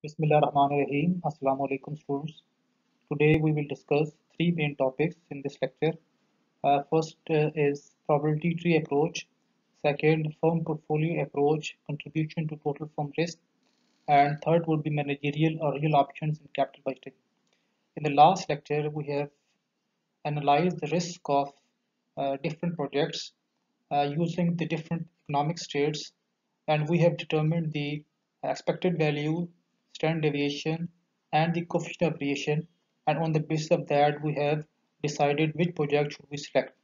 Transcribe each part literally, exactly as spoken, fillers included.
Bismillahirrahmanirrahim. Assalamu alaikum students. Today we will discuss three main topics in this lecture. Uh, first uh, is probability tree approach. Second, firm portfolio approach, contribution to total firm risk. And third would be managerial or real options in capital budgeting. In the last lecture, we have analyzed the risk of uh, different projects uh, using the different economic states, and we have determined the expected value, standard deviation, and the coefficient of variation, and on the basis of that we have decided which project should we select.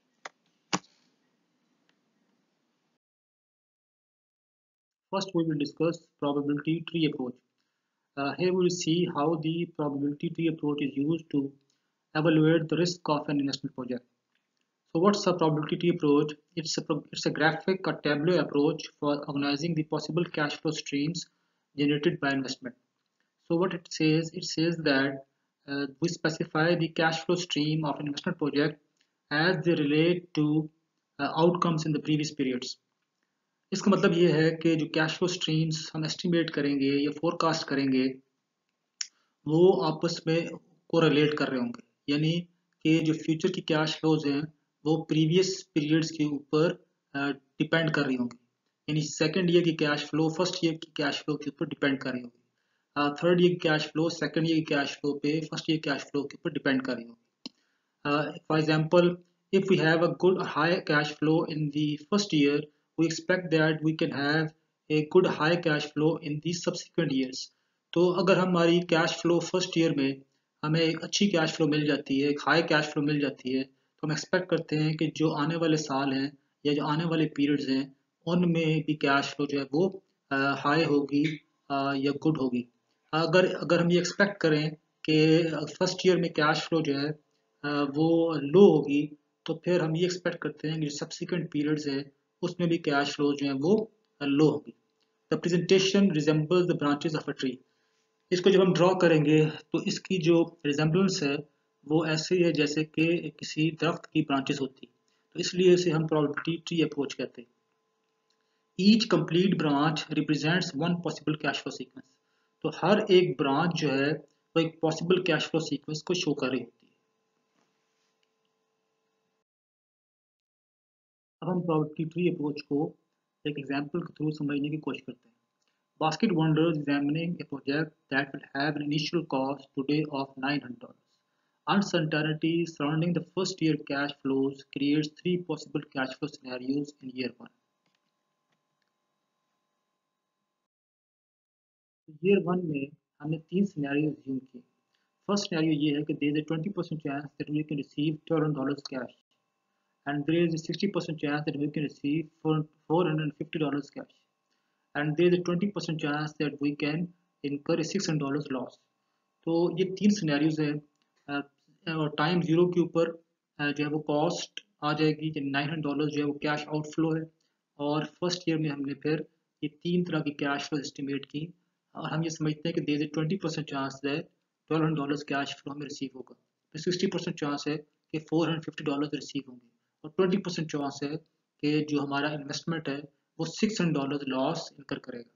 First, we will discuss probability tree approach. Uh, here we will see how the probability tree approach is used to evaluate the risk of an investment project. So what's a probability tree approach? It's a, it's a graphic or tableau approach for organizing the possible cash flow streams generated by investment. So what it says, it says that uh, we specify the cash flow stream of an investment project as they relate to uh, outcomes in the previous periods. इसका मतलब ये है कि जो cash flow streams हम estimate करेंगे या forecast करेंगे वो आपस में कोरिलेट कर रहे होंगे, यानी कि जो फ्यूचर की कैश फ्लोज हैं वो प्रीवियस पीरियड्स के ऊपर डिपेंड कर रही होंगी, यानी सेकंड ईयर की कैश फ्लो फर्स्ट ईयर की कैश फ्लो के ऊपर डिपेंड कर रही होगी, थर्ड ईयर की कैश फ्लो सेकंड ईयर की कैश फ्लो पे फर्स्ट ईयर कैश फ्लो के ऊपर डिपेंड कर रही होगी. For example, if we have a good high cash flow in the first year, we expect that we can have a good high cash flow in the subsequent years. तो अगर हमारी cash flow first year में हमें एक अच्छी cash flow मिल जाती है, एक हाई कैश फ्लो मिल जाती है, तो हम एक्सपेक्ट करते हैं कि जो आने वाले साल हैं या जो आने वाले पीरियड्स हैं उनमें भी कैश फ्लो जो है वो हाई होगी या गुड होगी. अगर अगर हम ये एक्सपेक्ट करें कि फर्स्ट ईयर में कैश फ्लो जो है वो लो होगी, तो फिर हम ये एक्सपेक्ट करते हैं कि जो सब्सिक्वेंट पीरियड्स है उसमें भी कैश फ्लो जो है वो लो होगी. The presentation resembles the branches of a tree. इसको जब हम ड्रॉ करेंगे तो इसकी जो रिजेंबलेंस है वो ऐसे ही है जैसे कि किसी दरख्त की ब्रांचेस होती, तो इसलिए इसे हम प्रोबेबिलिटी ट्री अप्रोच कहते हैं. Each complete branch represents one possible cash flow sequence. तो हर एक ब्रांच जो है वो एक पॉसिबल कैश फ्लो सीक्वेंस को शो कर रही होती है. अब हम प्रोबेबिलिटी ट्री अप्रोच को एक एग्जांपल के थ्रू समझने की कोशिश करते हैं. Basket Wonders examining a project that will have an initial cost today of nine hundred dollars. Uncertainty surrounding the first year cash flows creates three possible cash flow scenarios in year one. Year one में हमने तीन scenario assume किए. First scenario ये है कि there is a twenty percent chance that we can receive twelve hundred dollars cash, and there is a sixty percent chance that we can receive four hundred fifty dollars cash, and there is a twenty percent chance that we can incur a six hundred dollars loss. तो ये तीन scenarios हैं और time zero के ऊपर जो है वो कॉस्ट आ जाएगी, नाइन हंड्रेड डॉलर जो है वो कैश आउटफ्लो है, और फर्स्ट ईयर में हमने फिर ये तीन तरह की कैश फ्लो एस्टिमेट की, और हम ये समझते हैं कि देर ट्वेंटी परसेंट चांस है twelve hundred dollar cash flow हमें रिसीव होगा, तो सिक्सटी परसेंट चांस है कि four hundred fifty dollar receive होंगे, और ट्वेंटी परसेंट चांस है कि जो हमारा इन्वेस्टमेंट है वो सिक्स हंड्रेड डॉलर लॉस इनकर करेगा.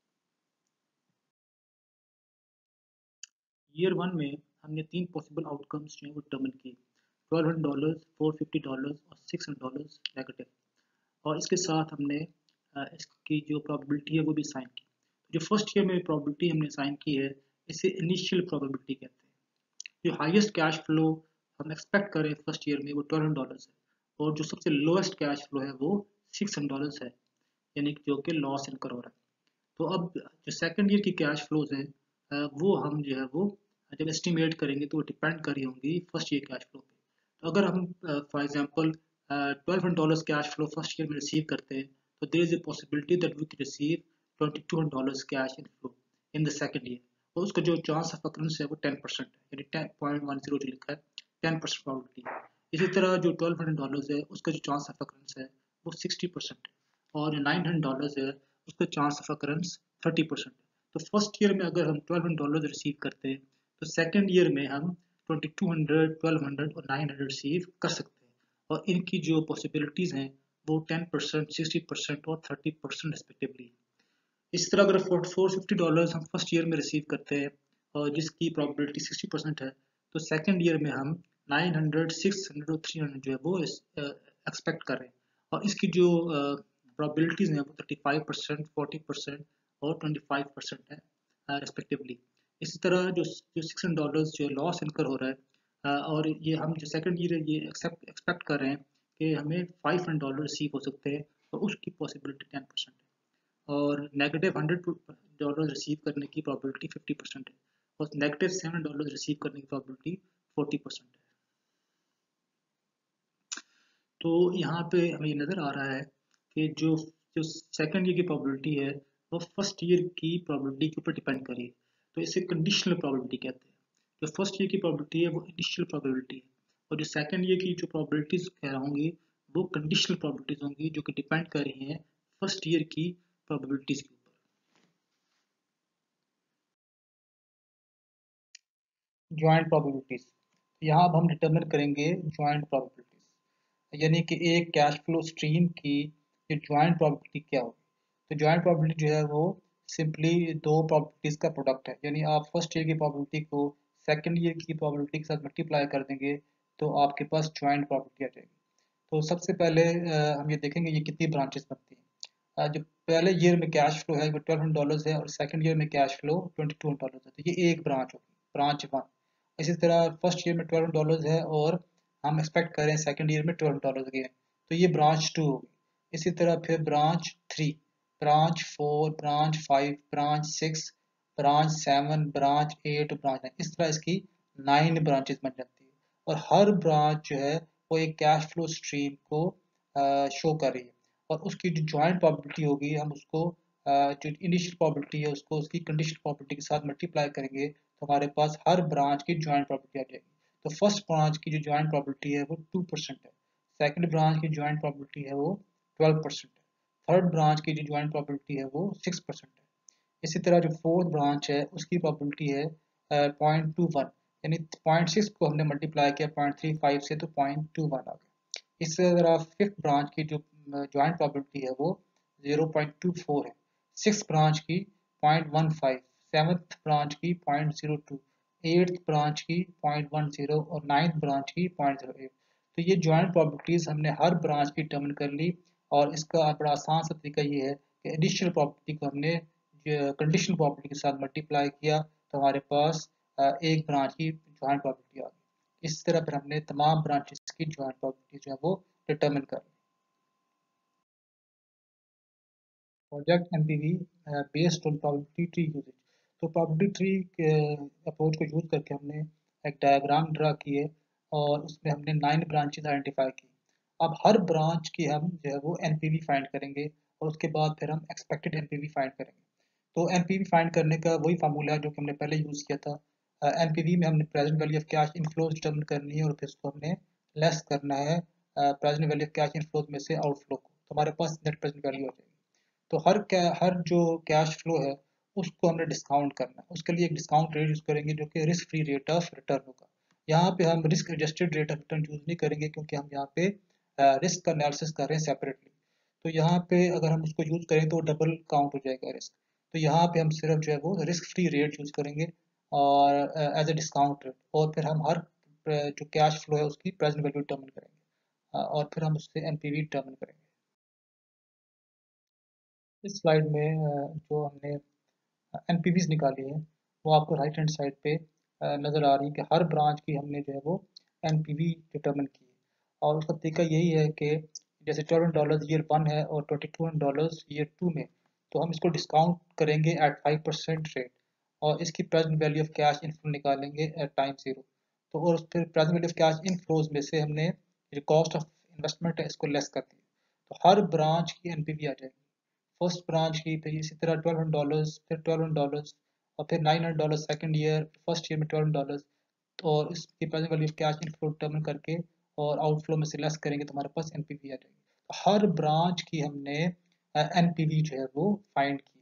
ईयर वन में हमने तीन पॉसिबल आउटकम्स जो हैं वो डिटर्मिन किए, twelve hundred dollars, four fifty dollars और सिक्स हंड्रेड डॉलर्स नेगेटिव, और इसके साथ हमने इसकी जो प्रोबेबिलिटी है वो भी साइन की. जो फर्स्ट ईयर में प्रोबेबिलिटी हमने साइन की है इसे इनिशियल प्रोबेबिलिटी कहते हैं. जो हाईएस्ट कैश फ्लो हम एक्सपेक्ट करें फर्स्ट ईयर में वो ट्वेल्व हंड्रेड डॉलर्स है, और जो सबसे लोएस्ट कैश फ्लो है वो सिक्स हंड्रेड डॉलर्स है, यानी जो कि लॉस इनकर हो रहा है. तो अब जो सेकंड ईयर की कैश फ्लोज हैं वो हम जो है वो जब एस्टिमेट करेंगे तो वो डिपेंड कर रही होंगी फर्स्ट ईयर कैश फ्लो पे. तो अगर हम for example twelve hundred dollars cash flow first year में रिसीव करते हैं, तो there is a possibility that we can receive twenty two hundred dollars cash in flow in the second year, और उसका जो चांस ऑफ अकरेंस है वो ten percent है, यानी टेन पॉइंट वन जीरो जो लिखा है टेन परसेंट प्रोबेबिलिटी. इसी तरह जो ट्वेल्व हंड्रेड डॉलर्स है उसका जो चांस ऑफ अकरेंस है वो सिक्सटी परसेंट है, और जो नाइन हंड्रेड डॉलर्स है उसका chance of occurrence thirty percent. तो फर्स्ट ईयर में अगर हम ट्वेल्व हंड्रेड डॉलर रिसीव करते हैं तो सेकंड ईयर में हम twenty two hundred, twelve hundred और नाइन हंड्रेड रिसीव कर सकते हैं, और इनकी जो पॉसिबिलिटीज़ हैं वो टेन परसेंट, सिक्सटी परसेंट और थर्टी परसेंट रिस्पेक्टिवली. इस तरह अगर फोर फिफ्टी डॉलर हम फर्स्ट ईयर में रिसीव करते हैं और जिसकी प्रॉबिलिटी सिक्सटी परसेंट है, तो सेकेंड ईयर में हम नाइन हंड्रेड सिक्स हंड्रेड और थ्री हंड्रेड जो है वो एक्सपेक्ट कर रहे हैं। और इसकी जो प्रॉबिलिटीज़ हैं वो thirty five percent forty percent और ट्वेंटी फाइव परसेंट है रिस्पेक्टिवली। इसी तरह जो जो सिक्स हंड्रेड डॉलर्स जो लॉस इनकर हो रहा है, अ, और ये हम जो सेकंड ईयर है ये एक्सेप्ट एक्सपेक्ट कर रहे हैं कि हमें फाइव हंड्रेड डॉलर रिसीव हो सकते हैं, तो उसकी पॉसिबिलिटी टेन परसेंट है। और नेगेटिव हंड्रेड डॉलर रिसीव करने की प्रॉबिलिटी फिफ्टी परसेंट है, और नेगेटिव सेवन डॉलर रिसीव करने की प्रॉबिलिटी फोर्टी परसेंट है। तो यहाँ पे हमें ये नज़र आ रहा है कि जो जो सेकंड ईयर की प्रॉबिलिटी है वो फर्स्ट ईयर की प्रॉबिलिटी के ऊपर डिपेंड करी है। तो इसे कंडीशनल प्रॉबिलिटी कहते हैं। जो फर्स्ट ईयर की प्रॉबिलिटी है वो इनिशियल प्रॉबिलिटी है, और जो सेकंड ईयर की जो प्रॉबिलिटीज कह होंगी वो कंडीशनल प्रॉबिलिटीज होंगी, जो कि डिपेंड कर रही हैं फर्स्ट ईयर की प्रॉबिलिटीज के ऊपर। ज्वाइंट प्रॉबिलिटीज, यहाँ अब हम डिटरमिन करेंगे ज्वाइंट प्रॉबिलिटीज, यानी कि एक कैश फ्लो स्ट्रीम की जो ज्वाइंट प्रॉबिलिटी क्या होगी। तो ज्वाइंट प्रॉबिलिटी जो है वो सिंपली दो प्रॉबिलिटीज़ का प्रोडक्ट है, यानी आप फर्स्ट ईयर की प्रॉबिलिटी को सेकंड ईयर की प्रॉबिलिटी के साथ मल्टीप्लाई कर देंगे तो आपके पास ज्वाइंट प्रॉबिलिटी आ जाएगी। तो सबसे पहले अ, हम ये देखेंगे ये कितनी ब्रांचेस बनती हैं। अ, जो पहले ईयर में कैश फ्लो है वो ट्वेल्व हंड्रेड डॉलर्स है, और सेकंड ईयर में cash flow twenty two hundred dollars है, तो ये एक ब्रांच होगी, ब्रांच वन। इसी तरह फर्स्ट ईयर में ट्वेल्व डॉलर्स है और हम एक्सपेक्ट कर रहे हैं सेकंड ईयर में ट्वेल्व डॉलर्स के हैं, तो ये ब्रांच टू होगी। इसी तरह फिर branch three, branch four, branch five, branch six, branch seven, branch eight, branch nine, इस तरह इसकी नाइन ब्रांचेस बन जाती है। और हर ब्रांच जो है वो एक कैश फ्लो स्ट्रीम को शो कर रही है, और उसकी जो ज्वाइंट प्रॉबिलिटी होगी हम उसको अ, जो इनिशियल प्रॉबिलिटी है उसको उसकी कंडीशनल प्रॉबिलिटी के साथ मल्टीप्लाई करेंगे, तो हमारे पास हर ब्रांच की ज्वाइंट प्रॉबिलिटी आ जाएगी। तो फर्स्ट ब्रांच की जो ज्वाइंट प्रॉबिलिटी है वो टू परसेंट है, सेकंड ब्रांच की ज्वाइंट प्रॉबिलिटी है वो ट्वेल्व परसेंट है, थर्ड ब्रांच की जो ज्वाइंट प्रॉबिलिटी है वो सिक्स परसेंट है। इसी तरह जो फोर्थ ब्रांच है उसकी प्रॉबिलिटी है पॉइंट टू वन, यानी पॉइंट सिक्स को हमने मल्टीप्लाई किया पॉइंट थ्री फाइव से, तो पॉइंट टू वन आ गया। इससे अगर आप फिफ्थ ब्रांच की जो ज्वाइंट प्रॉबिलिटी है वो जीरो पॉइंट टू फोर है, सिक्स ब्रांच की point one five, seventh branch की point zero two, eighth branch की पॉइंट वन जीरो और नाइन्थ ब्रांच की पॉइंट जीरो एट। तो ये ज्वाइंट प्रॉबिलिटीज हमने हर ब्रांच की डिटर्मिन कर ली, और इसका बड़ा आसान सा तरीका ये है कि एडिशनल प्रॉपर्टी को हमने कंडीशनल प्रॉपर्टी के साथ मल्टीप्लाई किया, तो हमारे पास अ, एक ब्रांच की ज्वाइंट प्रॉपर्टी आ गई। इस तरह फिर हमने तमाम ब्रांचेस की ज्वाइंट प्रॉपर्टी जो है वो डिटर्मिन कर ली। Project NPV based on probability tree usage. तो प्रोबेबिलिटी ट्री के अप्रोच को यूज करके हमने एक डायग्राम ड्रा की है, और उसमें हमने नाइन ब्रांचेस आइडेंटिफाई की। अब हर ब्रांच की हम जो है वो एनपीवी फाइंड करेंगे, और उसके बाद फिर हम एक्सपेक्टेड एनपीवी फाइंड करेंगे। तो एनपीवी फाइंड करने का वही फार्मूला है जो कि हमने पहले यूज़ किया था। एनपीवी में हमने present value of cash inflows determine करनी है, और फिर उसको हमने लेस करना है present value of cash inflows में से आउटफ्लो को, तो हमारे पास नेट प्रेजेंट वैल्यू आ जाएगी। तो हर कै हर जो कैश फ्लो है उसको हमने डिस्काउंट करना है, उसके लिए एक डिस्काउंट रेट यूज़ करेंगे जो कि risk free rate of return होगा। यहाँ पे हम risk adjusted rate of return use नहीं करेंगे, क्योंकि हम यहाँ पे रिस्क का एनालिसिस कर रहे हैं सेपरेटली। तो यहाँ पे अगर हम उसको यूज़ करें तो डबल काउंट हो जाएगा रिस्क। तो यहाँ पे हम सिर्फ जो है वो रिस्क फ्री रेट यूज़ करेंगे, और एज ए डिस्काउंट रेट, और फिर हम हर अ, जो कैश फ्लो है उसकी प्रेजेंट वैल्यू डिटर्मिन करेंगे, अ, और फिर हम उससे एनपीवी डिटर्मिन करेंगे। इस स्लाइड में अ, जो हमने एनपीवीज निकाली है वो आपको राइट हैंड साइड पे अ, नज़र आ रही है कि हर ब्रांच की हमने जो है वो एनपीवी डिटर्मिन की है। और उसका तरीका यही है कि जैसे ट्वेल्व डॉलर्स ईयर वन है और twenty two dollars year two में, तो हम इसको डिस्काउंट करेंगे एट फाइव परसेंट रेट, और इसकी present value of cash inflow निकालेंगे एट टाइम जीरो। तो और फिर present value of cash inflows में से हमने जो कॉस्ट ऑफ इन्वेस्टमेंट है इसको लेस कर दिया, तो हर ब्रांच की एनपीवी आ जाएगी। फर्स्ट ब्रांच की फिर इसी तरह ट्वेल्व हंड्रेड डॉलर्स, फिर ट्वेल्व हंड्रेड डॉलर्स, और फिर nine hundred dollars second year, first year में ट्वेल्व डॉलर्स। तो और इसकी present value cash inflow determine करके और आउटफ्लो में से लेस करेंगे तो हमारे पास एनपीवी आ जाएगी। तो हर ब्रांच की हमने एनपीवी जो है वो फाइंड की है।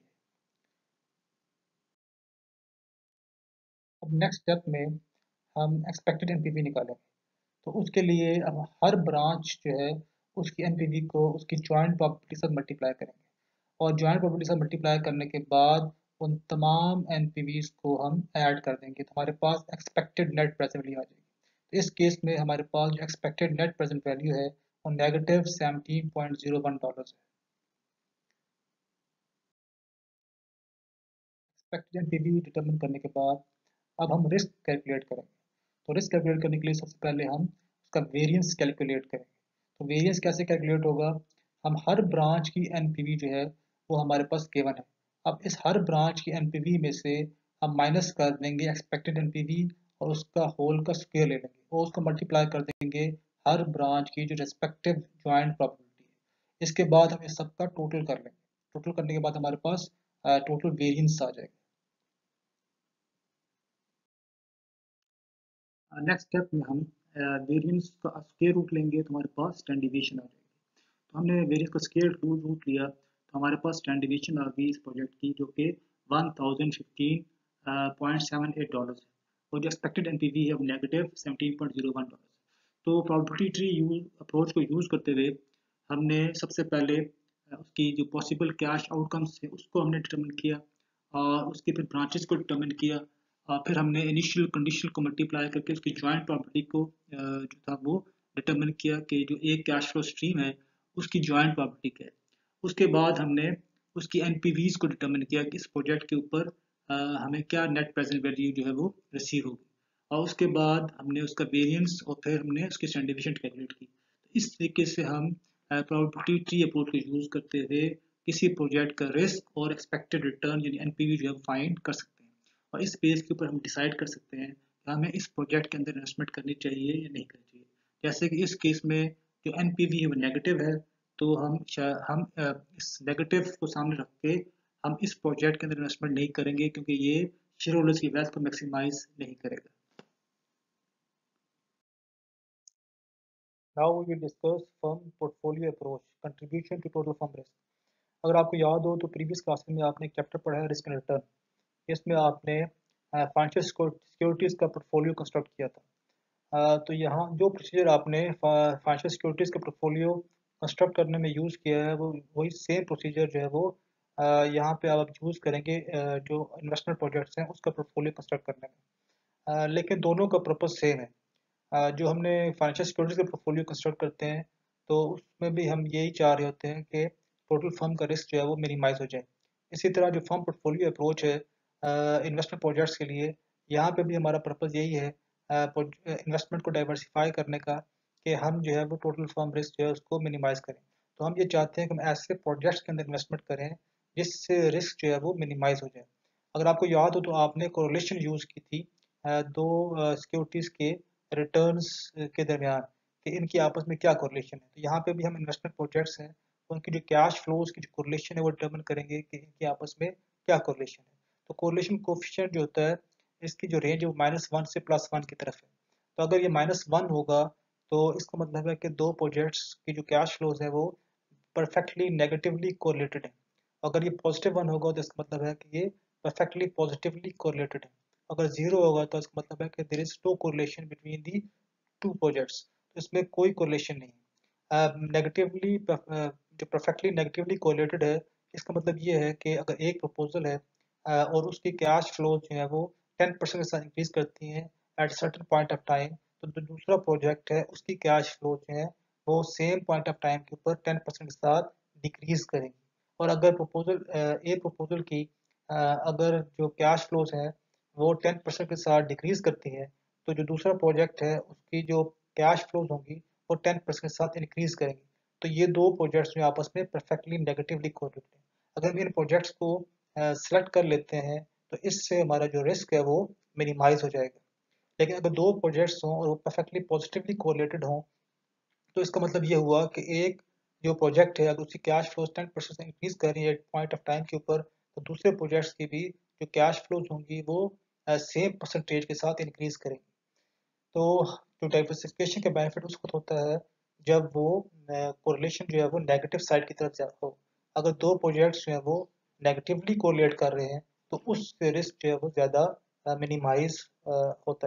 अब नेक्स्ट स्टेप में हम एक्सपेक्टेड एनपीवी निकालेंगे। तो उसके लिए अब हर ब्रांच जो है उसकी एनपीवी को उसकी ज्वाइंट प्रॉपर्टी के साथ मल्टीप्लाई करेंगे। और ज्वाइंट प्रॉपर्टी से मल्टीप्लाई करने के बाद उन तमाम एनपीवीज को हम ऐड कर देंगे तो हमारे पास एक्सपेक्टेड नेट प्रेजेंट वैल्यू आ जाएगी। तो इस केस में हमारे पास जो एक्सपेक्टेड नेट प्रेजेंट वैल्यू है वो negative seventeen point zero one dollar है। एक्सपेक्टेड एनपीवी डिटरमिन करने के बाद अब हम रिस्क कैलकुलेट करेंगे। तो रिस्क कैलकुलेट करने के लिए सबसे पहले हम उसका वेरिएंस कैलकुलेट करेंगे। तो वेरिएंस कैसे कैलकुलेट होगा, हम हर ब्रांच की एनपीवी जो है वो हमारे पास गिवन है। अब इस हर ब्रांच की एनपीवी में से हम माइनस कर देंगे एक्सपेक्टेड एनपीवी और उसका होल का स्क्वायर ले लेंगे और उसको मल्टीप्लाई कर देंगे हर ब्रांच की जो रेस्पेक्टिव ज्वाइंट प्रॉपर्टी है। इसके बाद हम इस सबका टोटल कर लेंगे। टोटल करने के बाद हमारे पास टोटल वेरिएंस आ जाएगा। नेक्स्ट स्टेप में हम वेरिएंस का स्क्वायर रूट लेंगे तो हमारे पास स्टैंडर्ड डिवीएशन आ जाएगी। तो हमने वेरिएंस का स्क्वायर रूट लिया तो हमारे पास स्टैंडर्ड डिवीएशन आ गई इस प्रोजेक्ट की जो कि one thousand fifteen point seven eight dollar है और जो एक्सपेक्टेड एनपीवी है वो negative seventeen point zero one dollar. तो प्रोबेबिलिटी ट्री यूज अप्रोच को यूज़ करते हुए हमने सबसे पहले अ, उसकी जो पॉसिबल कैश आउटकम्स है उसको हमने डिटरमिन किया और उसके फिर ब्रांचेस को डिटरमिन किया और फिर हमने इनिशियल कंडीशन को मल्टीप्लाई करके उसकी जॉइंट प्रॉपर्टी को अ, जो था वो डिटरमिन किया कि जो एक कैश फ्लो स्ट्रीम है उसकी जॉइंट प्रॉपर्टी क्या है। उसके बाद हमने उसकी एनपीवीज को डिटरमिन किया कि इस प्रोजेक्ट के ऊपर अ, हमें क्या नेट प्रेजेंट वैल्यू जो है वो रिसीव होगी और उसके बाद हमने उसका वेरिएंस और फिर हमने उसकी स्टैंडर्ड डिवीएशन कैलकुलेट की। तो इस तरीके से हम प्रोबेबिलिटी ट्री अप्रोच को यूज़ करते हुए किसी प्रोजेक्ट का रिस्क और एक्सपेक्टेड रिटर्न यानी एनपीवी जो है फाइंड कर सकते हैं और इस बेस के ऊपर हम डिसाइड कर सकते हैं कि हमें इस प्रोजेक्ट के अंदर इन्वेस्टमेंट करनी चाहिए या नहीं करनी चाहिए। जैसे कि इस केस में जो एनपीवी है वो नेगेटिव है तो हम हम अ, इस नेगेटिव को सामने रख के हम इस प्रोजेक्ट के अंदर इन्वेस्टमेंट नहीं करेंगे क्योंकि ये शेयर होल्डर्स की वेल्थ को मैक्सिमाइज नहीं करेगा। Now we will discuss firm portfolio approach contribution to total firm risk. अगर आपको याद हो तो प्रीवियस क्लास में आपने एक चैप्टर पढ़ा है रिस्क एंड रिटर्न। इसमें आपने फाइनेंशियल सिक्योरिटीज़ का पोर्टफोलियो कंस्ट्रक्ट किया था। अ, तो यहाँ जो प्रोसीजर आपने फाइनेंशियल सिक्योरिटीज़ का पोर्टफोलियो कंस्ट्रक्ट करने में यूज़ किया है वो वही सेम प्रोसीजर जो है वो अ, यहाँ पे आप यूज़ करेंगे अ, जो इन्वेस्टमेंट प्रोजेक्ट्स हैं उसका पोर्टफोलियो कंस्ट्रक्ट करने में। अ, लेकिन दोनों का पर्पस सेम है। अ, जो हमने फाइनेंशियल सिक्योरिटीज़ का पोर्टफोलियो कंस्ट्रक्ट करते हैं तो उसमें भी हम यही चाह रहे होते हैं कि टोटल फर्म का रिस्क जो है वो मिनिमाइज हो जाए। इसी तरह जो फर्म पोर्टफोलियो अप्रोच है इन्वेस्टमेंट प्रोजेक्ट्स के लिए, यहाँ पे भी हमारा पर्पस यही है इन्वेस्टमेंट को डाइवर्सिफाई करने का कि हम जो है वो टोटल फर्म रिस्क जो है उसको मिनिमाइज करें। तो हम ये चाहते हैं कि हम ऐसे प्रोजेक्ट्स के अंदर इन्वेस्टमेंट करें जिससे रिस्क जो है वो मिनिमाइज हो जाए। अगर आपको याद हो तो आपने कोरिलेशन यूज़ की थी अ, दो सिक्योरिटीज़ के रिटर्न्स के दरमियान कि इनकी आपस में क्या कोरिलेशन है। तो यहाँ पे भी हम इन्वेस्टमेंट प्रोजेक्ट्स हैं तो उनकी जो कैश फ्लोज की जो कोरिलेशन है वो डिटर्मिन करेंगे कि इनकी आपस में क्या कोरिलेशन है। तो कोरिलेशन कोफिशिएंट जो होता है इसकी जो रेंज है वो माइनस वन से प्लस वन की तरफ है। तो अगर ये माइनस वन होगा तो इसका मतलब है कि दो प्रोजेक्ट्स की जो कैश फ्लोज है वो परफेक्टली नेगेटिवली कोरिलेटेड है। अगर ये पॉजिटिव वन होगा तो इसका मतलब है कि ये परफेक्टली पॉजिटिवली कोरिलेटेड है। अगर जीरो होगा तो इसका मतलब है कि there is no correlation between the two projects. तो इसमें कोई कोरिलेशन नहीं है। नेगेटिवली जो परफेक्टली नेगेटिवली कोरिलेटेड है इसका मतलब ये है कि अगर एक प्रपोजल है अ, और उसकी कैश फ्लो जो है वो टेन परसेंट के साथ इंक्रीज करती हैं at certain point of time, तो जो दूसरा प्रोजेक्ट है उसकी कैश फ्लो जो है वो सेम पॉइंट ऑफ टाइम के ऊपर टेन परसेंट के साथ डिक्रीज करेंगी। और अगर प्रपोजल ए प्रपोजल की अ, अगर जो कैश फ्लोज हैं वो टेन परसेंट के साथ डिक्रीज करती है तो जो दूसरा प्रोजेक्ट है उसकी जो कैश फ्लोज होंगी वो टेन परसेंट के साथ इंक्रीज करेंगी। तो ये दो प्रोजेक्ट्स जो आपस में परफेक्टली नेगेटिवली कोरिलेटेड हैं। अगर हम इन प्रोजेक्ट्स को सेलेक्ट कर लेते हैं तो इससे हमारा जो रिस्क है वो मिनिमाइज हो जाएगा। लेकिन अगर दो प्रोजेक्ट्स हों और वो परफेक्टली पॉजिटिवली कोरिलेटेड हों तो इसका मतलब ये हुआ कि एक जो प्रोजेक्ट है अगर उसकी कैश फ्लोज टेन परसेंट से इंक्रीज कर रही है पॉइंट ऑफ टाइम के ऊपर तो दूसरे प्रोजेक्ट्स की भी जो कैश फ्लोज होंगी वो सेम परसेंटेज के साथ इंक्रीज करेंगी। तो जो डाइवर्सिफिकेशन का बेनिफिट उसको होता है जब वो कोरिलेशन जो है वो नेगेटिव साइड की तरफ ज्यादा हो। अगर दो प्रोजेक्ट्स जो है वो नेगेटिवली कोरिलेट कर रहे हैं तो उस रिस्क जो है वो ज़्यादा मिनिमाइज होता है।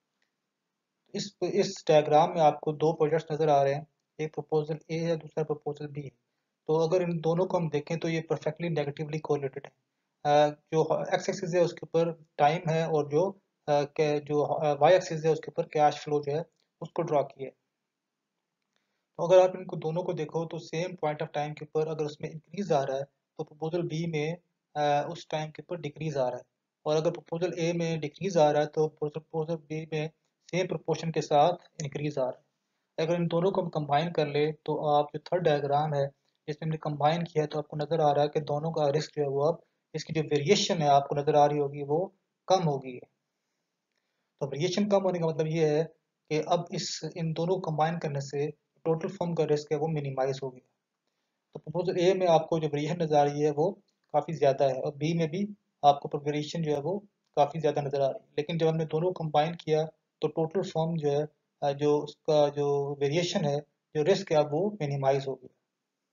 इस इस डायग्राम में आपको दो प्रोजेक्ट्स नज़र आ रहे हैं, एक प्रपोजल ए है दूसरा प्रपोजल बी है। तो अगर इन दोनों को हम देखें तो ये परफेक्टली नेगेटिवली कोरिलेटेड है। जो एक्स एक्सिस है उसके ऊपर टाइम है और जो के जो वाई एक्सिस है उसके ऊपर कैश फ्लो जो है उसको ड्रॉ किया है। तो अगर आप इनको दोनों को देखो तो सेम पॉइंट ऑफ टाइम के ऊपर अगर उसमें इंक्रीज आ रहा है तो प्रपोजल बी में आ, उस टाइम के ऊपर डिक्रीज आ रहा है, और अगर प्रपोजल ए में डिक्रीज आ रहा है तो प्रपोजल बी में सेम प्रोपोर्शन के साथ इंक्रीज आ रहा है। अगर इन दोनों को हम कंबाइन कर ले तो आप जो थर्ड डायग्राम है जिसमें हमने कंबाइन किया तो आपको नज़र आ रहा है कि दोनों का रिस्क जो है वो अब इसकी जो वेरिएशन है आपको नज़र आ रही होगी वो कम होगी। तो वेरिएशन कम होने का मतलब ये है कि अब इस इन दोनों को कंबाइन करने से टोटल फर्म का रिस्क है वो मिनिमाइज हो गया। तो प्रपोजल ए में आपको जो वेरिएशन नज़र आ रही है वो काफ़ी ज़्यादा है और बी में भी आपको वेरिएशन जो है वो काफ़ी ज़्यादा नज़र आ रही है, लेकिन जब हमने दोनों कंबाइन किया तो टोटल फर्म जो है अ, जो उसका जो वेरिएशन है जो रिस्क है वो मिनिमाइज हो गया।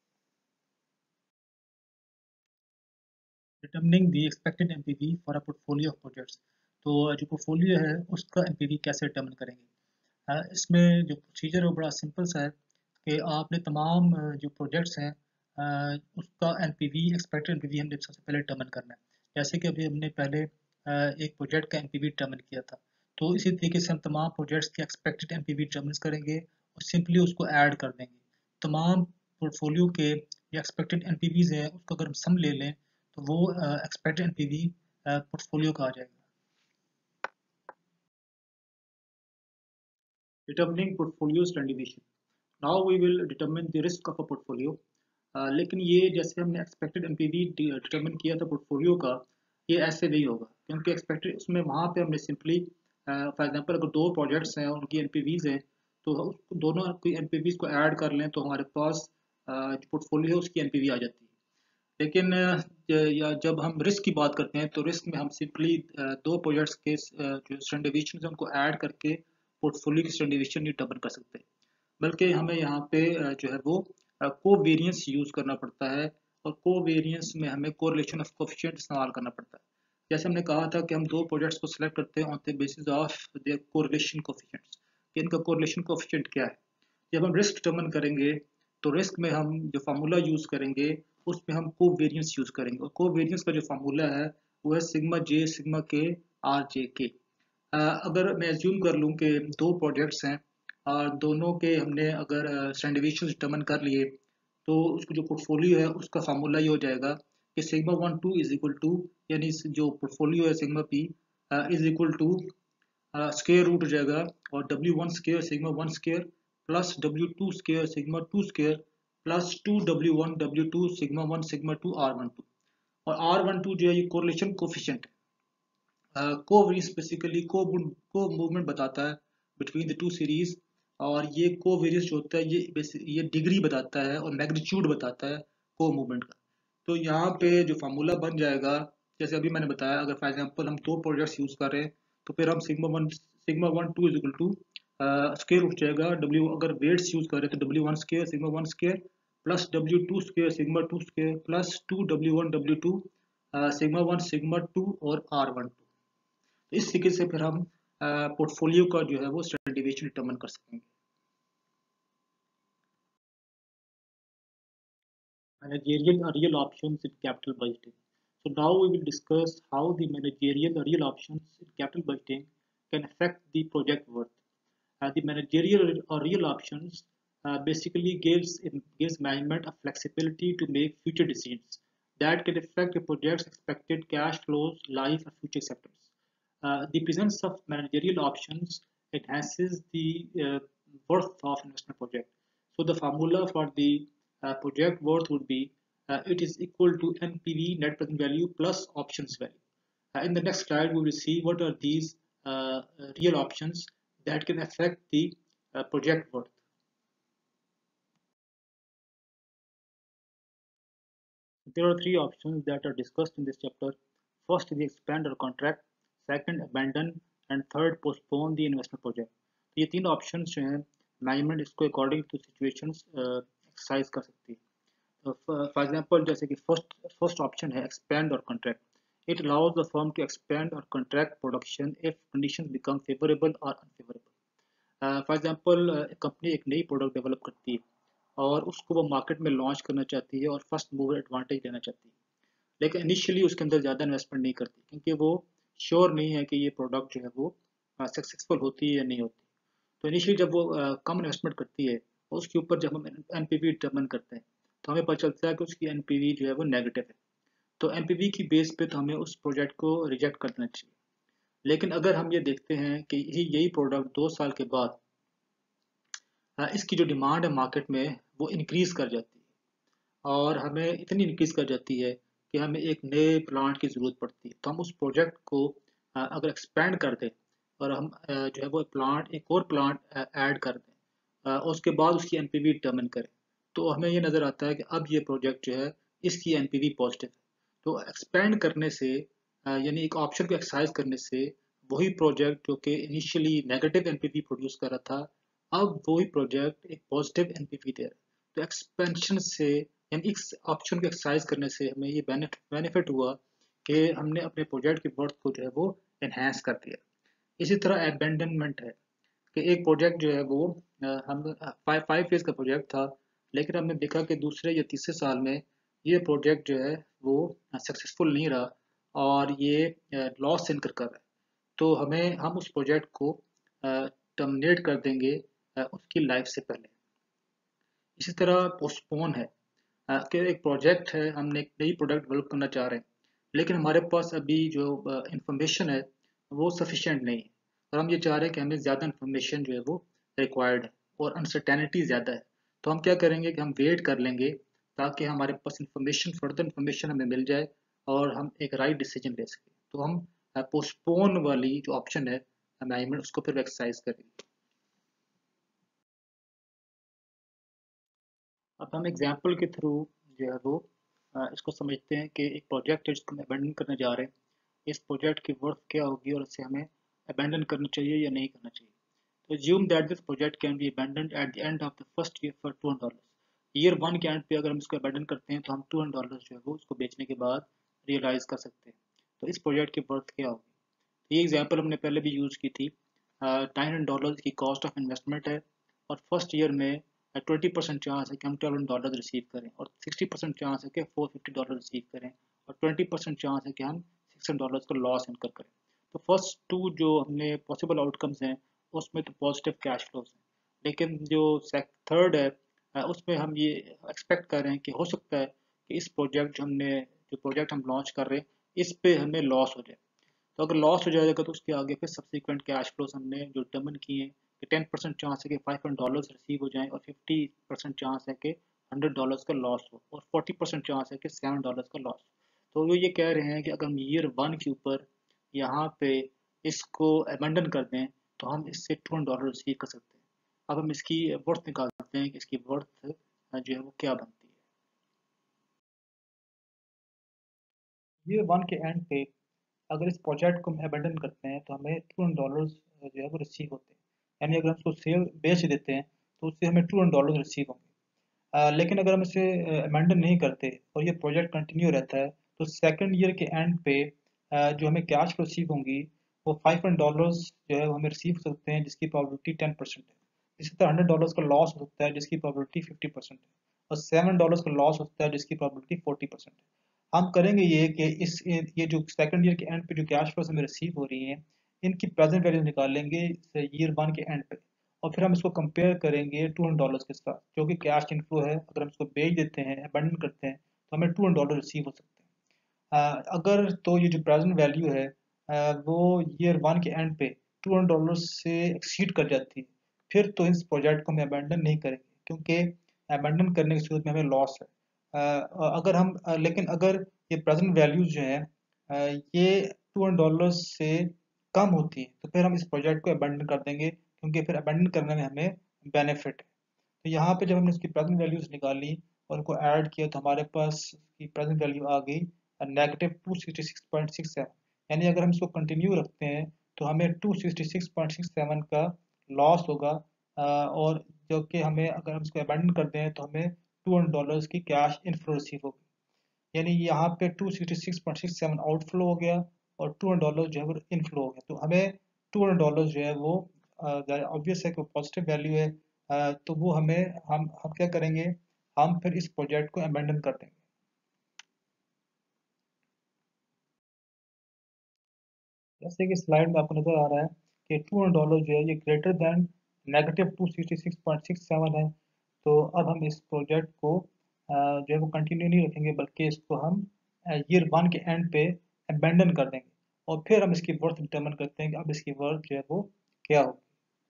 Determining the expected NPV for a portfolio of projects. तो जो पोर्टफोलियो है उसका एनपीवी कैसे डिटर्मिन करेंगे। अ, इसमें जो प्रोसीजर है वो बड़ा सिंपल सा है कि आपने तमाम अ, जो प्रोजेक्ट्स हैं अ, उसका एनपीवी एक्सपेक्टेड एनपीवी हमने सबसे पहले डिटर्मिन करना है। जैसे कि अभी हमने पहले अ, एक प्रोजेक्ट का एनपीवी डिटर्मिन किया था, तो इसी तरीके से हम तमाम प्रोजेक्ट्स के एक्सपेक्टेड एनपीवी डिटर्मिन करेंगे और सिंपली उसको ऐड कर देंगे। तमाम पोर्टफोलियो के जो एक्सपेक्टेड एनपीवीज हैं उसको अगर हम सम ले लें तो वो एक्सपेक्टेड एनपीवी पोर्टफोलियो का आ जाएगा। Determining portfolio standardization. Now we will determine the risk of a portfolio. Uh, लेकिन ये जैसे हमने एक्सपेक्टेड एनपीवी डिटरमिन किया था पोर्टफोलियो का, ये ऐसे नहीं होगा क्योंकि एक्सपेक्टेड उसमें वहाँ पे हमने सिंपली फॉर एग्जांपल अगर दो प्रोजेक्ट्स हैं उनकी एनपीवीज हैं तो उसको दोनों की एनपीवीज को ऐड कर लें तो हमारे पास पोर्टफोलियो उसकी एनपीवी आ जाती है। लेकिन अ, या जब हम रिस्क की बात करते हैं तो रिस्क में हम सिंपली दो प्रोजेक्ट्स के अ, जो स्टैंडर्ड डेविएशन है उनको ऐड करके पोर्टफोलियो की स्टैंडर्ड डेविएशन नहीं डबल कर सकते, बल्कि हमें यहाँ पे अ, जो है वो को वेरियंस यूज़ करना पड़ता है, और को वेरियंस में हमें कोरिलेशन ऑफ कोफिशिएंट इस्तेमाल करना पड़ता है। जैसे हमने कहा था कि हम दो प्रोजेक्ट्स को सिलेक्ट करते हैं on the basis of their correlation coefficients, कि इनका कोरिलेशन कोफिशिएंट क्या है। जब हम रिस्क डिटरमिन करेंगे तो रिस्क में हम जो फार्मूला यूज़ करेंगे उसमें हम को वेरियंस यूज़ करेंगे, और को वेरियंस का जो फार्मूला है वो है sigma J sigma K R J K. अगर मैं एज्यूम कर लूँ कि दो प्रोजेक्ट्स हैं और दोनों के हमने अगर स्टैंडर्ड डेविएशन डिटरमिन कर लिए तो उसको जो पोर्टफोलियो है उसका फार्मूला ये हो जाएगा कि sigma one two is equal to, यानी जो पोर्टफोलियो है sigma P is equal to square root हो जाएगा, और W one square sigma one square plus W two square sigma two square plus two W one W two sigma one sigma two R one two. और R one two जो है ये correlation coefficient है। को variance basically को को movement बताता है बिटवीन द टू सीरीज, और ये को वेरियंस जो होता है ये ये डिग्री बताता है और मैग्नीट्यूड बताता है को मूवमेंट का। तो यहाँ पे जो फार्मूला बन जाएगा जैसे अभी मैंने बताया, अगर फॉर एग्जांपल हम दो प्रोजेक्ट्स यूज कर रहे हैं तो फिर हम sigma one sigma one two is equal to square उठ जाएगा डब्ल्यू, अगर वेट्स यूज कर रहे हैं तो W one square sigma one square plus W two square sigma two square plus two W one W two sigma one sigma two और R one two. तो इस तरीके से फिर हम पोर्टफोलियो का जो है वो स्टैंडर्ड डेविएशन डिटरमिन कर सकेंगे। Managerial or real options in capital budgeting. So now we will discuss how the managerial or real options in capital budgeting can affect the project worth. Uh, the managerial or real options uh, basically gives gives management a flexibility to make future decisions that can affect a project's expected cash flows, life, or future acceptance. Uh, the presence of managerial options enhances the uh, worth of investment project. So the formula for the uh, project worth would be uh, it is equal to N P V, net present value, plus options value. Uh, in the next slide, we will see what are these uh, real options that can affect the uh, project worth. There are three options that are discussed in this chapter. First is the expand or contract, second abandon, and third postpone the investment project. तो ये तीन options जो हैं management इसको according to situations exercise कर सकती है। For example जैसे कि फर्स्ट फर्स्ट ऑप्शन है एक्सपेंड और contract. It allows the firm to expand और contract production if conditions become favourable और अनफेवरेबल। फॉर एग्जांपल कंपनी एक नई प्रोडक्ट डेवलप करती है और उसको वो मार्केट में लॉन्च करना चाहती है और फर्स्ट मूवर एडवांटेज लेना चाहती है, लेकिन इनिशियली उसके अंदर ज़्यादा इन्वेस्टमेंट नहीं करती क्योंकि वो श्योर नहीं है कि ये प्रोडक्ट जो है वो सक्सेसफुल होती है या नहीं होती। तो इनिशियली जब वो अ, कम इन्वेस्टमेंट करती है और उसके ऊपर जब हम एन पी वी डिटर्मिन करते हैं तो हमें पता चलता है कि उसकी एन पी वी जो है वो नेगेटिव है। तो एन पी वी की बेस पे तो हमें उस प्रोजेक्ट को रिजेक्ट कर देना चाहिए। लेकिन अगर हम ये देखते हैं कि यही यही प्रोडक्ट दो साल के बाद अ, इसकी जो डिमांड है मार्केट में वो इंक्रीज़ कर जाती है और हमें इतनी इंक्रीज़ कर जाती है कि हमें एक नए प्लांट की ज़रूरत पड़ती है, तो हम उस प्रोजेक्ट को अ, अगर एक्सपेंड कर दें और हम अ, जो है वो प्लांट एक और प्लांट ऐड कर दें, अ, उसके बाद उसकी एन पी वी डिटर्मिन करें, तो हमें ये नज़र आता है कि अब ये प्रोजेक्ट जो है इसकी एन पी वी पॉजिटिव है। तो एक्सपेंड करने से अ, यानी एक ऑप्शन को एक्सरसाइज करने से वही प्रोजेक्ट जो कि initially negative N P V produce कर रहा था, अब वही प्रोजेक्ट एक पॉजिटिव एन पी वी दे रहा है। तो एक्सपेंशन से यानी इस ऑप्शन को एक्सरसाइज करने से हमें ये बेनिफिट हुआ कि हमने अपने प्रोजेक्ट की वर्थ को जो है वो एनहेंस कर दिया। इसी तरह अबेंडनमेंट है कि एक प्रोजेक्ट जो है वो अ, हम फाइव फाइव फेज का प्रोजेक्ट था, लेकिन हमने देखा कि दूसरे या तीसरे साल में ये प्रोजेक्ट जो है वो सक्सेसफुल नहीं रहा और ये लॉस इनकर कर रहा है। तो हमें हम उस प्रोजेक्ट को टर्मिनेट कर देंगे अ, उसकी लाइफ से पहले। इसी तरह पोस्टपोन है अ, कि एक प्रोजेक्ट है, हमने एक नई प्रोडक्ट डेवलप करना चाह रहे हैं, लेकिन हमारे पास अभी जो इंफॉर्मेशन है वो सफिशिएंट नहीं है और हम ये चाह रहे हैं कि हमें ज़्यादा इंफॉर्मेशन जो है वो रिक्वायर्ड है और अनसर्टेनिटी ज़्यादा है। तो हम क्या करेंगे कि हम वेट कर लेंगे ताकि हमारे पास इंफॉर्मेशन फर्दर इंफॉर्मेशन हमें मिल जाए और हम एक राइट डिसीजन ले सकें। तो हम पोस्टपोन वाली जो ऑप्शन है मैनेजमेंट उसको फिर एक्सरसाइज करेंगे। अब हम एग्जाम्पल के थ्रू जो है वो अ, इसको समझते हैं कि एक प्रोजेक्ट है जिसको हम अबेंडन करने जा रहे हैं, इस प्रोजेक्ट की वर्थ क्या होगी और इसे हमें अबेंडन करना चाहिए या नहीं करना चाहिए। तो assume that this project can be abandoned at the end of the first year for two hundred dollars. Year one के एंड पे अगर हम इसको अबेंडन करते हैं तो हम टू हंड्रेड डॉलर्स जो है वो उसको बेचने के बाद रियलाइज कर सकते हैं। तो इस प्रोजेक्ट की वर्थ क्या होगी? ये एग्जांपल हमने पहले भी यूज़ की थी। नाइन हंड्रेड डॉलर्स की कॉस्ट ऑफ इन्वेस्टमेंट है और फर्स्ट ईयर में ट्वेंटी परसेंट चांस है कि हम ट्वेल्व डॉलर रिसीव करें और सिक्सटी परसेंट चांस है कि फोर फिफ्टी डॉलर रिसीव करें और ट्वेंटी परसेंट चांस है कि हम सिक्स हंड्रेड डॉलर्स का लॉस इनकर करें। तो फर्स्ट टू जो हमने पॉसिबल आउटकम्स हैं उसमें तो पॉजिटिव कैश फ्लोज हैं, लेकिन जो थर्ड है अ, उसमें हम ये एक्सपेक्ट कर रहे हैं कि हो सकता है कि इस प्रोजेक्ट जो हमने जो प्रोजेक्ट हम लॉन्च कर रहे हैं इस पे हमें लॉस हो जाए। तो अगर लॉस हो जाएगा तो उसके आगे फिर सब्सिक्वेंट कैश फ्लोज हमने जो डिटर्मिन किए हैं कि टेन परसेंट चांस है कि फाइव हंड्रेड डॉलर्स रिसीव हो जाएं और फिफ्टी परसेंट चांस है कि हंड्रेड डॉलर्स का लॉस हो और फोर्टी परसेंट चांस है कि सेवन डॉलर्स का लॉस। तो वो ये कह रहे हैं कि अगर हम ईयर वन के ऊपर यहाँ पे इसको अबेंडन कर दें तो हम इससे टू हंड्रेड डॉलर रिसीव कर सकते हैं। अब हम इसकी वर्थ निकालते हैं कि इसकी वर्थ जो है वो क्या बनती है। ईयर वन के एंड पे अगर इस प्रोजेक्ट को हम अबेंडन करते हैं तो हमें टू हंड्रेड डॉलर्स जो है वो रिसीव होते हैं। यानी अगर हम उसको सेल बेच देते हैं तो उससे हमें टू हंड्रेड डॉलर्स रिसीव होंगे। अ, लेकिन अगर हम इसे अबेंडन नहीं करते और ये प्रोजेक्ट कंटिन्यू रहता है तो सेकंड ईयर के एंड पे अ, जो हमें कैश रिसीव होंगी वो फाइव हंड्रेड डॉलर्स जो है वो हमें रिसीव हो सकते हैं जिसकी प्रोबेबिलिटी टेन परसेंट है। इसी तरह हंड्रेड डॉलर्स का लॉस हो सकता है जिसकी प्रोबेबिलिटी फिफ्टी परसेंट है और सेवन डॉलर्स का लॉस हो सकता है जिसकी प्रोबेबिलिटी फोर्टी परसेंट है। हम करेंगे ये कि इस ये जो सेकंड ईयर के एंड पे जो कैश फ्लोस हमें रिसीव हो रही हैं इनकी प्रेजेंट वैल्यू निकालेंगे ईयर वन के एंड पे और फिर हम इसको कंपेयर करेंगे टू हंड्रेड डॉलर्स के साथ जो कि कैश इनफ्लो है। अगर हम इसको बेच देते हैं अबेंडन करते हैं तो हमें टू हंड्रेड डॉलर रिसीव हो सकते हैं। अ, अगर तो ये जो प्रेजेंट वैल्यू है अ, वो ईयर वन के एंड पे टू हंड्रेड डॉलर से एक्सीड कर जाती है फिर तो इस प्रोजेक्ट को हम अबेंडन नहीं करेंगे क्योंकि अबेंडन करने की सूरत में हमें लॉस है। अ, अगर हम अ, लेकिन अगर ये प्रेजेंट वैल्यूज जो है अ, ये टू हंड्रेड डॉलर से कम होती है तो फिर हम इस प्रोजेक्ट को अबेंडन कर देंगे क्योंकि फिर अबेंडन करने में हमें बेनिफिट है। तो यहाँ पे जब हमने इसकी प्रेजेंट वैल्यूज निकाली और उनको ऐड किया तो हमारे पास की प्रेजेंट वैल्यू आ गई negative two sixty six point six seven. यानी अगर हम इसको कंटिन्यू रखते हैं तो हमें two sixty six point six seven का लॉस होगा अ, और जो कि हमें अगर हम इसको अबेंडन कर दें तो हमें टू हंड्रेड डॉलर्स की कैश इनफ्लो रिसीव होगी। यानी यहाँ पे two sixty six point six seven outflow हो गया और टू हंड्रेड डॉलर जो है वो इनफ्लो हो गया। तो हमें टू हंड्रेड डॉलर जो है वो ऑब्वियस है कि पॉजिटिव वैल्यू है तो वो हमें हम हम क्या करेंगे, हम फिर इस प्रोजेक्ट को अबैंडन कर देंगे। जैसे कि स्लाइड में आपको नजर आ रहा है कि टू हंड्रेड डॉलर जो है ये greater than negative two sixty six point six seven है। तो अब हम इस प्रोजेक्ट को अ, जो है वो कंटिन्यू नहीं रखेंगे, बल्कि इसको हम ईयर वन के एंड पे अबैंडन कर देंगे और फिर हम इसकी वर्थ डिटर्मिन करते हैं कि अब इसकी वर्थ जो है वो क्या हो।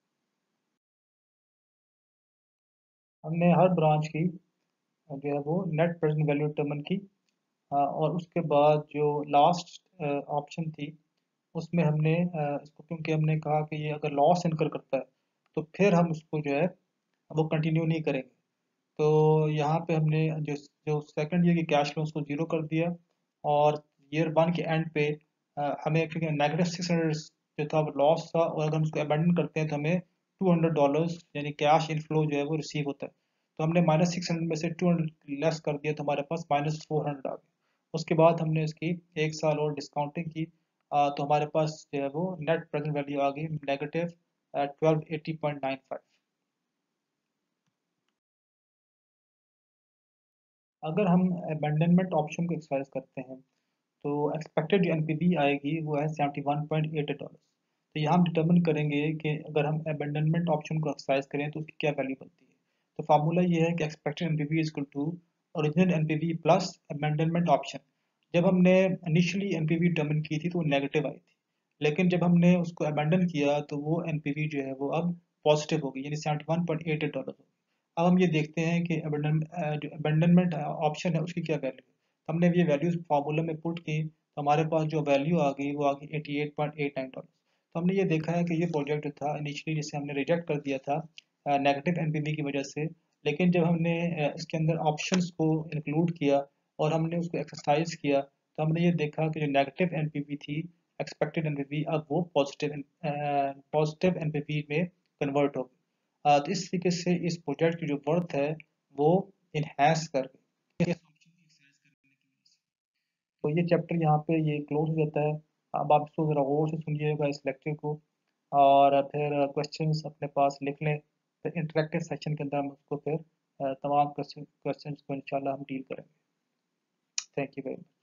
हमने हर ब्रांच की जो है वो नेट प्रेजेंट वैल्यू डिटर्मिन की, अ, और उसके बाद जो लास्ट ऑप्शन थी उसमें हमने अ, इसको, क्योंकि हमने कहा कि ये अगर लॉस इनकर करता है तो फिर हम उसको जो है वो कंटिन्यू नहीं करेंगे। तो यहाँ पे हमने जो जो सेकंड ईयर की कैश फ्लो उसको जीरो कर दिया, और ईयर वन के एंड पे अ, हमें, क्योंकि नेगेटिव सिक्स हंड्रेड जो था वो लॉस था, और अगर हम उसको अबैंडन करते हैं तो हमें टू हंड्रेड डॉलर्स यानी कैश इनफ्लो जो है वो रिसीव होता है। तो हमने माइनस सिक्स हंड्रेड में से टू हंड्रेड लेस कर दिया तो हमारे पास माइनस फोर हंड्रेड आ गया। उसके बाद हमने इसकी एक साल और डिस्काउंटिंग की, अ, तो हमारे पास जो है वो नेट प्रेजेंट वैल्यू आ गई negative twelve eighty point nine five. अगर हम अबैंडनमेंट ऑप्शन को एक्सरसाइज करते हैं तो एक्सपेक्टेड जो एनपीवी आएगी वो है seventy one point eight dollar. तो यहाँ हम डिटर्मिन करेंगे कि अगर हम अबैंडनमेंट ऑप्शन को एक्सरसाइज करें तो उसकी क्या वैल्यू बनती है। तो फार्मूला ये है कि expected NPV is equal to original NPV plus abandonment option. जब हमने इनिशियली एनपीवी डिटर्मिन की थी तो वो नेगेटिव आई थी, लेकिन जब हमने उसको अबैंडन किया तो वो एनपीवी जो है वो अब पॉजिटिव हो गई, यानी seventy one point eight dollar हो गई। अब हम ये देखते हैं कि अबेंडन जो अबेंडनमेंट ऑप्शन है उसकी क्या वैल्यू है। हमने ये वैल्यूज फार्मूला में पुट की तो हमारे पास जो वैल्यू आ गई वो आ गई eighty eight point eight nine dollar. तो हमने ये देखा है कि ये प्रोजेक्ट जो था इनिशियली जिसे हमने रिजेक्ट कर दिया था नेगेटिव एनपीवी की वजह से, लेकिन जब हमने अ, इसके अंदर ऑप्शंस को इंक्लूड किया और हमने उसको एक्सरसाइज किया तो हमने ये देखा कि जो नेगेटिव एनपीवी थी, एक्सपेक्टेड एनपीवी, अब वो पॉजिटिव पॉजिटिव एनपीवी में कन्वर्ट हो गई। अ, तो इस तरीके से इस प्रोजेक्ट की जो वर्थ है वो इन्हेंस कर गई। तो ये चैप्टर यहाँ पे ये क्लोज हो जाता है। अब आप इसको ज़रा गौर से सुनिएगा इस लेक्चर को, और फिर क्वेश्चंस अपने पास लिख लें। फिर इंटरेक्टिव सेशन के अंदर हम उसको फिर अ, तमाम क्वेश्चन क्वेश्चंस को इंशाल्लाह हम डील करेंगे। Thank you very much.